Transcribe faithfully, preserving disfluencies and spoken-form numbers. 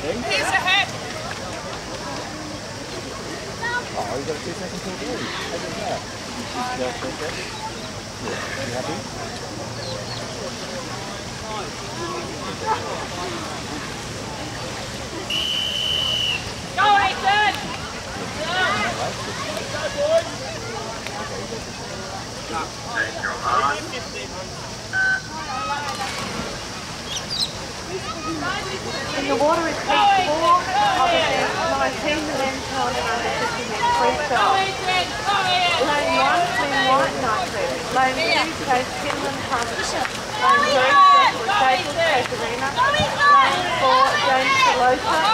Here's a hat. Oh, you've got two seconds to do. How good is that? Yeah, perfect. Yeah. You happy? Go, Ethan! Go, boys! And the water is peak four, obviously nineteen and then telling and under fifty minutes freestyle. Lane one, swing white, night cream. Lane two, Chase Finland Punch. Lane three, Joshua Staples, Chase Arena. Lane four, James Pelosa.